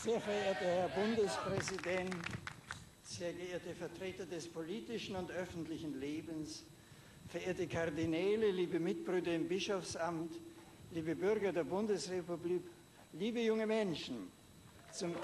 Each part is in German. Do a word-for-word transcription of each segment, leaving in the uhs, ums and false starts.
Sehr verehrter Herr Bundespräsident, sehr geehrte Vertreter des politischen und öffentlichen Lebens, verehrte Kardinäle, liebe Mitbrüder im Bischofsamt, liebe Bürger der Bundesrepublik, liebe junge Menschen, zum,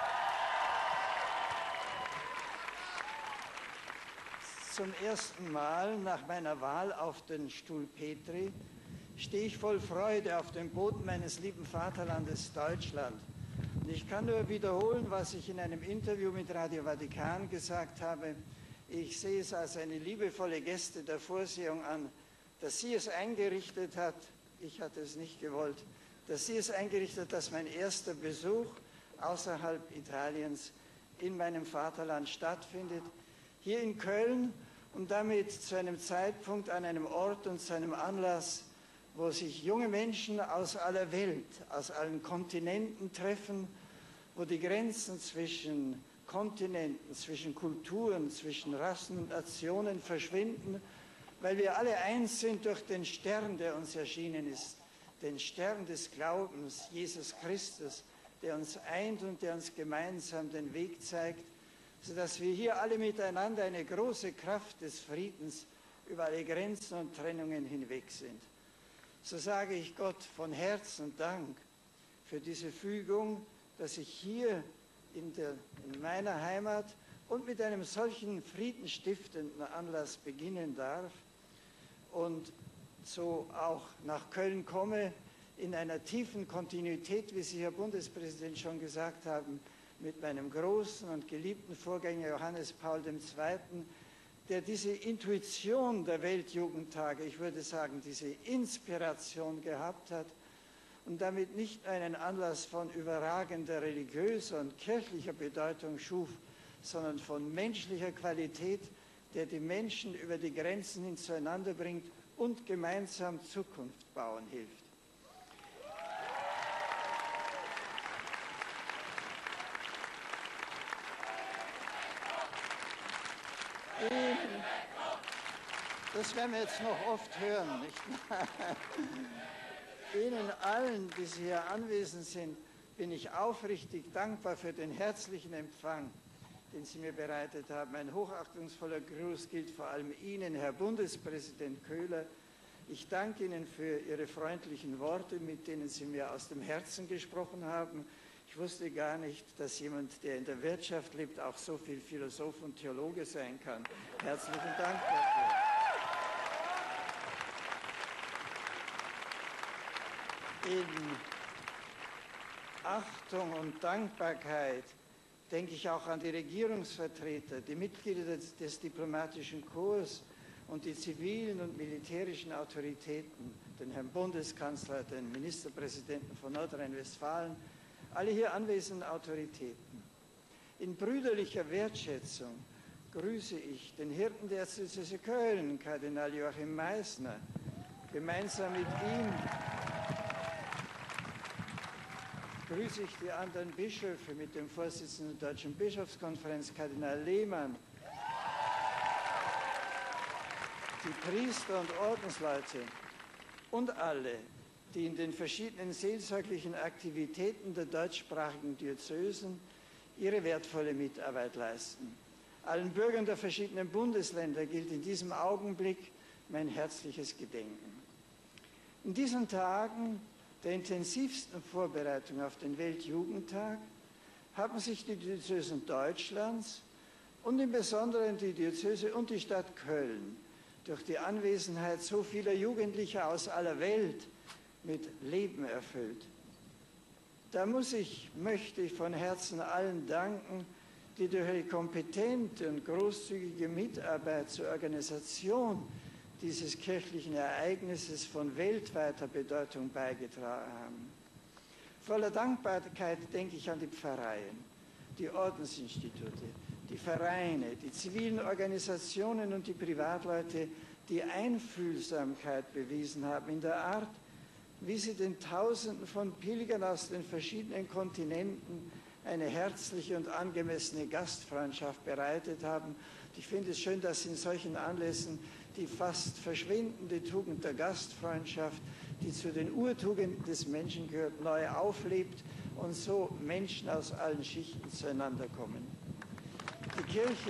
zum ersten Mal nach meiner Wahl auf den Stuhl Petri stehe ich voll Freude auf dem Boden meines lieben Vaterlandes Deutschland. Und ich kann nur wiederholen, was ich in einem Interview mit Radio Vatikan gesagt habe. Ich sehe es als eine liebevolle Geste der Vorsehung an, dass sie es eingerichtet hat, ich hatte es nicht gewollt, dass sie es eingerichtet hat, dass mein erster Besuch außerhalb Italiens in meinem Vaterland stattfindet, hier in Köln und damit zu einem Zeitpunkt, an einem Ort und zu einem Anlass, wo sich junge Menschen aus aller Welt, aus allen Kontinenten treffen, wo die Grenzen zwischen Kontinenten, zwischen Kulturen, zwischen Rassen und Nationen verschwinden, weil wir alle eins sind durch den Stern, der uns erschienen ist, den Stern des Glaubens, Jesus Christus, der uns eint und der uns gemeinsam den Weg zeigt, sodass wir hier alle miteinander eine große Kraft des Friedens über alle Grenzen und Trennungen hinweg sind. So sage ich Gott von Herzen Dank für diese Fügung, dass ich hier in, der, in meiner Heimat und mit einem solchen friedenstiftenden Anlass beginnen darf und so auch nach Köln komme, in einer tiefen Kontinuität, wie Sie, Herr Bundespräsident, schon gesagt haben, mit meinem großen und geliebten Vorgänger Johannes Paul der Zweite., der diese Intuition der Weltjugendtage, ich würde sagen, diese Inspiration gehabt hat und damit nicht nur einen Anlass von überragender religiöser und kirchlicher Bedeutung schuf, sondern von menschlicher Qualität, der die Menschen über die Grenzen hin zueinander bringt und gemeinsam Zukunft bauen hilft. Das werden wir jetzt noch oft hören, nicht wahr? Ihnen allen, die Sie hier anwesend sind, bin ich aufrichtig dankbar für den herzlichen Empfang, den Sie mir bereitet haben. Ein hochachtungsvoller Gruß gilt vor allem Ihnen, Herr Bundespräsident Köhler. Ich danke Ihnen für Ihre freundlichen Worte, mit denen Sie mir aus dem Herzen gesprochen haben. Ich wusste gar nicht, dass jemand, der in der Wirtschaft lebt, auch so viel Philosoph und Theologe sein kann. Herzlichen Dank dafür. In Achtung und Dankbarkeit denke ich auch an die Regierungsvertreter, die Mitglieder des, des diplomatischen Korps und die zivilen und militärischen Autoritäten, den Herrn Bundeskanzler, den Ministerpräsidenten von Nordrhein-Westfalen, alle hier anwesenden Autoritäten. In brüderlicher Wertschätzung grüße ich den Hirten der Diözese Köln, Kardinal Joachim Meissner. Gemeinsam mit ihm grüße ich die anderen Bischöfe mit dem Vorsitzenden der Deutschen Bischofskonferenz, Kardinal Lehmann, die Priester und Ordensleute und alle, die in den verschiedenen seelsorglichen Aktivitäten der deutschsprachigen Diözesen ihre wertvolle Mitarbeit leisten. Allen Bürgern der verschiedenen Bundesländer gilt in diesem Augenblick mein herzliches Gedenken. In diesen Tagen der intensivsten Vorbereitung auf den Weltjugendtag haben sich die Diözesen Deutschlands und im Besonderen die Diözese und die Stadt Köln durch die Anwesenheit so vieler Jugendlicher aus aller Welt mit Leben erfüllt. Da muss ich, möchte ich von Herzen allen danken, die durch ihre kompetente und großzügige Mitarbeit zur Organisation dieses kirchlichen Ereignisses von weltweiter Bedeutung beigetragen haben. Voller Dankbarkeit denke ich an die Pfarreien, die Ordensinstitute, die Vereine, die zivilen Organisationen und die Privatleute, die Einfühlsamkeit bewiesen haben in der Art, wie sie den Tausenden von Pilgern aus den verschiedenen Kontinenten eine herzliche und angemessene Gastfreundschaft bereitet haben. Ich finde es schön, dass in solchen Anlässen die fast verschwindende Tugend der Gastfreundschaft, die zu den Urtugenden des Menschen gehört, neu auflebt und so Menschen aus allen Schichten zueinander kommen. Die Kirche,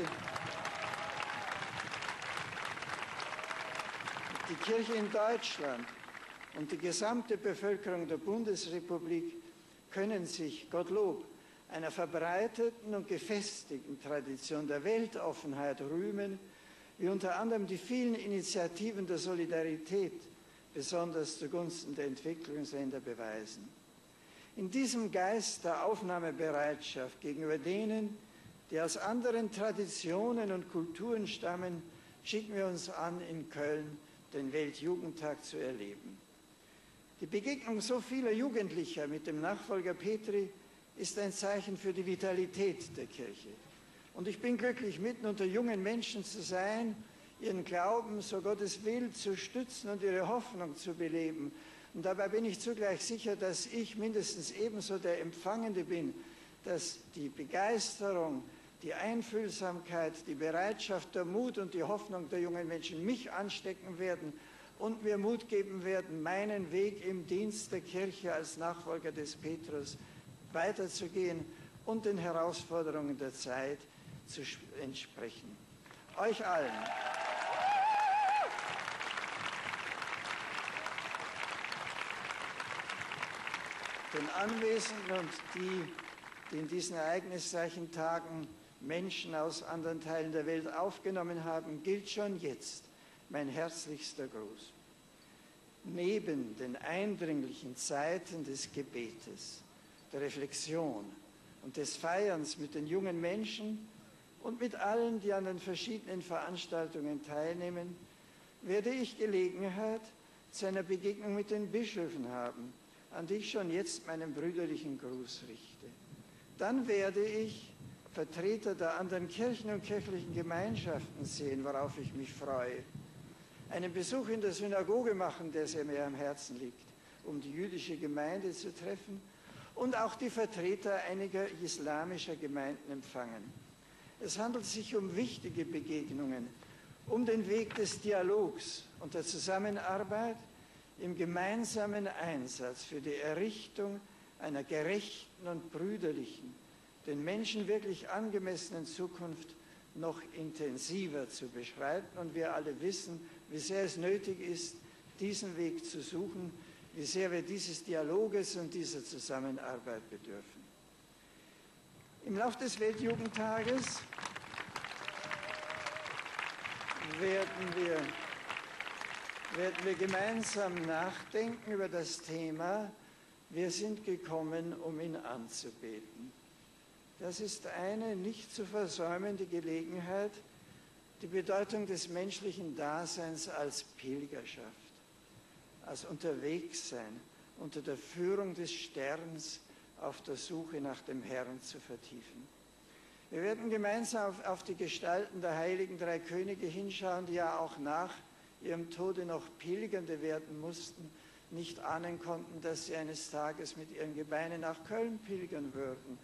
die Kirche in Deutschland und die gesamte Bevölkerung der Bundesrepublik können sich, Gottlob, einer verbreiteten und gefestigten Tradition der Weltoffenheit rühmen, wie unter anderem die vielen Initiativen der Solidarität, besonders zugunsten der Entwicklungsländer, beweisen. In diesem Geist der Aufnahmebereitschaft gegenüber denen, die aus anderen Traditionen und Kulturen stammen, schicken wir uns an, in Köln den Weltjugendtag zu erleben. Die Begegnung so vieler Jugendlicher mit dem Nachfolger Petri ist ein Zeichen für die Vitalität der Kirche. Und ich bin glücklich, mitten unter jungen Menschen zu sein, ihren Glauben, so Gottes will, zu stützen und ihre Hoffnung zu beleben. Und dabei bin ich zugleich sicher, dass ich mindestens ebenso der Empfangende bin, dass die Begeisterung, die Einfühlsamkeit, die Bereitschaft, der Mut und die Hoffnung der jungen Menschen mich anstecken werden und mir Mut geben werden, meinen Weg im Dienst der Kirche als Nachfolger des Petrus weiterzugehen und den Herausforderungen der Zeit zu entsprechen. Euch allen. Den Anwesenden und die, die in diesen ereignisreichen Tagen Menschen aus anderen Teilen der Welt aufgenommen haben, gilt schon jetzt mein herzlichster Gruß. Neben den eindringlichen Zeiten des Gebetes, der Reflexion und des Feierns mit den jungen Menschen und mit allen, die an den verschiedenen Veranstaltungen teilnehmen, werde ich Gelegenheit zu einer Begegnung mit den Bischöfen haben, an die ich schon jetzt meinen brüderlichen Gruß richte. Dann werde ich Vertreter der anderen Kirchen und kirchlichen Gemeinschaften sehen, worauf ich mich freue. Einen Besuch in der Synagoge machen, der sehr mir am Herzen liegt, um die jüdische Gemeinde zu treffen und auch die Vertreter einiger islamischer Gemeinden empfangen. Es handelt sich um wichtige Begegnungen, um den Weg des Dialogs und der Zusammenarbeit im gemeinsamen Einsatz für die Errichtung einer gerechten und brüderlichen, den Menschen wirklich angemessenen Zukunft noch intensiver zu beschreiten. Und wir alle wissen, wie sehr es nötig ist, diesen Weg zu suchen, wie sehr wir dieses Dialoges und dieser Zusammenarbeit bedürfen. Im Laufe des Weltjugendtages werden wir, werden wir gemeinsam nachdenken über das Thema, wir sind gekommen, um ihn anzubeten. Das ist eine nicht zu versäumende Gelegenheit, die Bedeutung des menschlichen Daseins als Pilgerschaft, als Unterwegssein unter der Führung des Sterns auf der Suche nach dem Herrn zu vertiefen. Wir werden gemeinsam auf, auf die Gestalten der heiligen drei Könige hinschauen, die ja auch nach ihrem Tode noch Pilgernde werden mussten, nicht ahnen konnten, dass sie eines Tages mit ihren Gebeinen nach Köln pilgern würden.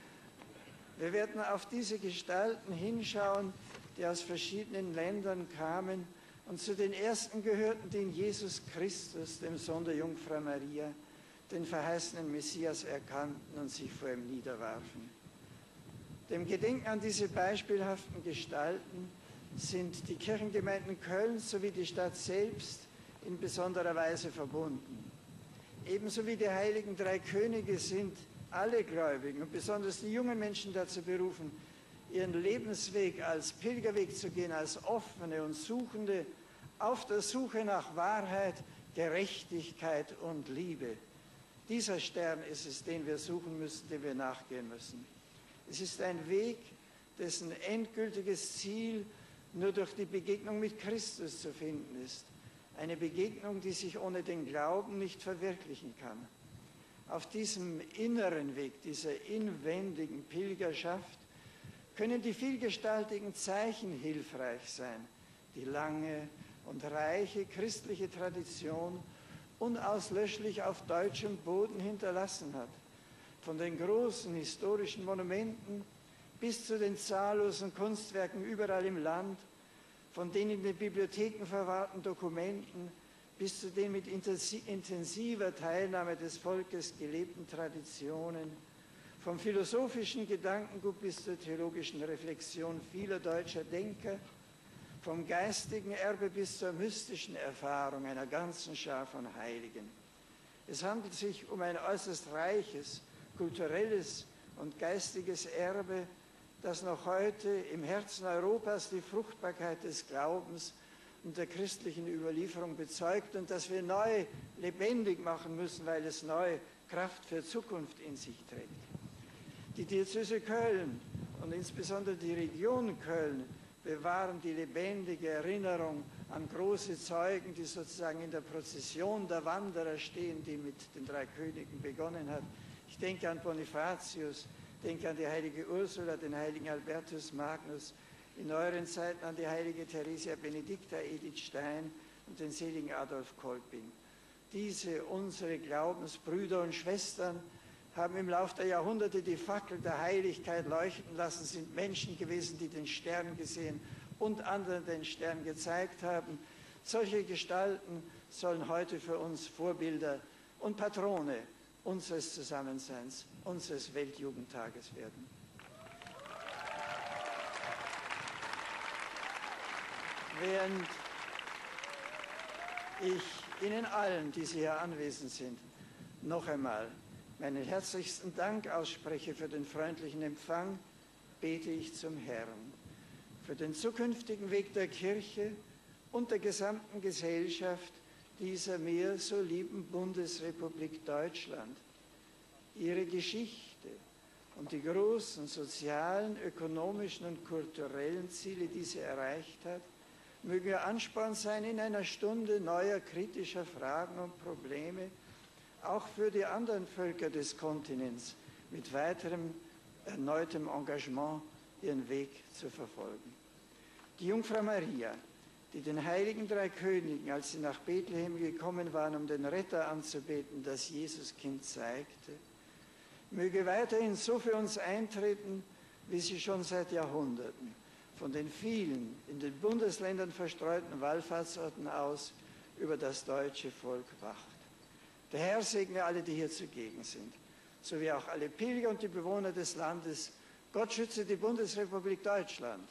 Wir werden auf diese Gestalten hinschauen, die aus verschiedenen Ländern kamen und zu den Ersten gehörten, die in Jesus Christus, dem Sohn der Jungfrau Maria, den verheißenen Messias erkannten und sich vor ihm niederwarfen. Dem Gedenken an diese beispielhaften Gestalten sind die Kirchengemeinden Kölns sowie die Stadt selbst in besonderer Weise verbunden. Ebenso wie die heiligen drei Könige sind alle Gläubigen und besonders die jungen Menschen dazu berufen, ihren Lebensweg als Pilgerweg zu gehen, als offene und Suchende auf der Suche nach Wahrheit, Gerechtigkeit und Liebe. Dieser Stern ist es, den wir suchen müssen, dem wir nachgehen müssen. Es ist ein Weg, dessen endgültiges Ziel nur durch die Begegnung mit Christus zu finden ist. Eine Begegnung, die sich ohne den Glauben nicht verwirklichen kann. Auf diesem inneren Weg, dieser inwendigen Pilgerschaft, können die vielgestaltigen Zeichen hilfreich sein, die lange und reiche christliche Tradition unauslöschlich auf deutschem Boden hinterlassen hat. Von den großen historischen Monumenten bis zu den zahllosen Kunstwerken überall im Land, von den in den Bibliotheken verwahrten Dokumenten bis zu den mit intensiver Teilnahme des Volkes gelebten Traditionen, vom philosophischen Gedankengut bis zur theologischen Reflexion vieler deutscher Denker, vom geistigen Erbe bis zur mystischen Erfahrung einer ganzen Schar von Heiligen. Es handelt sich um ein äußerst reiches, kulturelles und geistiges Erbe, das noch heute im Herzen Europas die Fruchtbarkeit des Glaubens und der christlichen Überlieferung bezeugt und das wir neu lebendig machen müssen, weil es neu Kraft für Zukunft in sich trägt. Die Diözese Köln und insbesondere die Region Köln bewahren die lebendige Erinnerung an große Zeugen, die sozusagen in der Prozession der Wanderer stehen, die mit den drei Königen begonnen hat. Ich denke an Bonifatius, denke an die heilige Ursula, den heiligen Albertus Magnus, in neueren Zeiten an die heilige Theresia Benedicta, Edith Stein und den seligen Adolf Kolping. Diese, unsere Glaubensbrüder und Schwestern, haben im Laufe der Jahrhunderte die Fackel der Heiligkeit leuchten lassen, sind Menschen gewesen, die den Stern gesehen und anderen den Stern gezeigt haben. Solche Gestalten sollen heute für uns Vorbilder und Patrone unseres Zusammenseins, unseres Weltjugendtages werden. Während ich Ihnen allen, die Sie hier anwesend sind, noch einmal meinen herzlichsten Dank ausspreche für den freundlichen Empfang, bete ich zum Herrn, für den zukünftigen Weg der Kirche und der gesamten Gesellschaft dieser mir so lieben Bundesrepublik Deutschland. Ihre Geschichte und die großen sozialen, ökonomischen und kulturellen Ziele, die sie erreicht hat, mögen wir Ansporn sein in einer Stunde neuer kritischer Fragen und Probleme, auch für die anderen Völker des Kontinents mit weiterem erneutem Engagement ihren Weg zu verfolgen. Die Jungfrau Maria, die den heiligen drei Königen, als sie nach Bethlehem gekommen waren, um den Retter anzubeten, das Jesuskind zeigte, möge weiterhin so für uns eintreten, wie sie schon seit Jahrhunderten von den vielen in den Bundesländern verstreuten Wallfahrtsorten aus über das deutsche Volk wacht. Der Herr segne alle, die hier zugegen sind, sowie auch alle Pilger und die Bewohner des Landes. Gott schütze die Bundesrepublik Deutschland.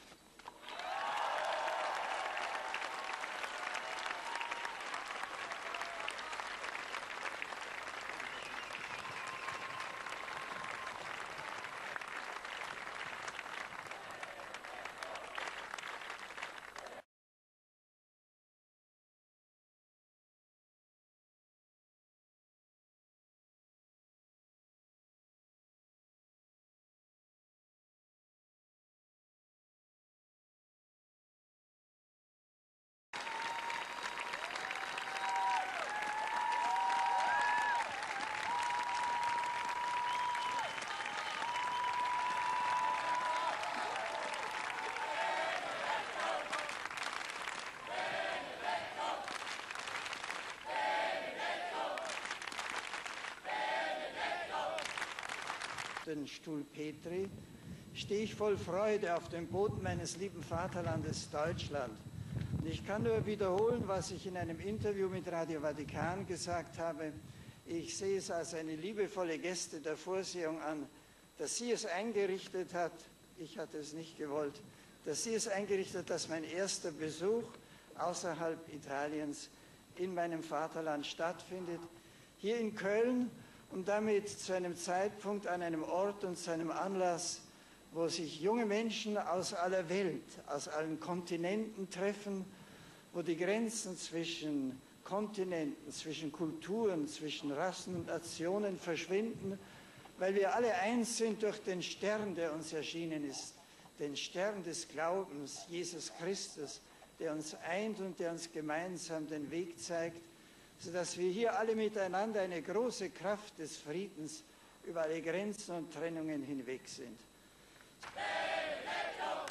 Den Stuhl Petri, stehe ich voll Freude auf dem Boden meines lieben Vaterlandes Deutschland. Und ich kann nur wiederholen, was ich in einem Interview mit Radio Vatikan gesagt habe. Ich sehe es als eine liebevolle Geste der Vorsehung an, dass sie es eingerichtet hat, ich hatte es nicht gewollt, dass sie es eingerichtet hat, dass mein erster Besuch außerhalb Italiens in meinem Vaterland stattfindet, hier in Köln, und damit zu einem Zeitpunkt, an einem Ort und zu einem Anlass, wo sich junge Menschen aus aller Welt, aus allen Kontinenten treffen, wo die Grenzen zwischen Kontinenten, zwischen Kulturen, zwischen Rassen und Nationen verschwinden, weil wir alle eins sind durch den Stern, der uns erschienen ist, den Stern des Glaubens, Jesus Christus, der uns eint und der uns gemeinsam den Weg zeigt, sodass wir hier alle miteinander eine große Kraft des Friedens über alle Grenzen und Trennungen hinweg sind. Benedetto!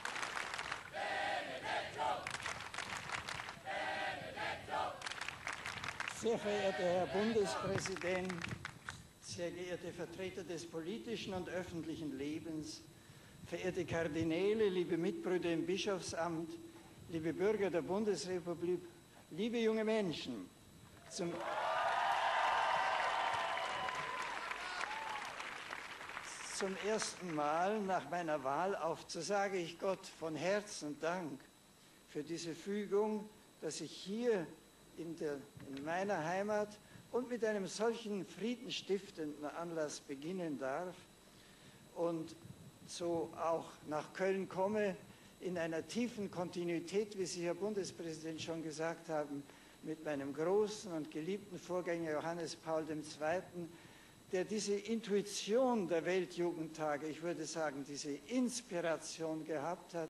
Benedetto! Benedetto! Sehr verehrter Herr Bundespräsident, sehr geehrte Vertreter des politischen und öffentlichen Lebens, verehrte Kardinäle, liebe Mitbrüder im Bischofsamt, liebe Bürger der Bundesrepublik, Liebe junge Menschen, zum, zum ersten Mal nach meiner Wahl auf, so sage ich Gott von Herzen Dank für diese Fügung, dass ich hier in, der, in meiner Heimat und mit einem solchen friedenstiftenden Anlass beginnen darf und so auch nach Köln komme, in einer tiefen Kontinuität, wie Sie, Herr Bundespräsident, schon gesagt haben, mit meinem großen und geliebten Vorgänger Johannes Paul der Zweite., der diese Intuition der Weltjugendtage, ich würde sagen, diese Inspiration gehabt hat,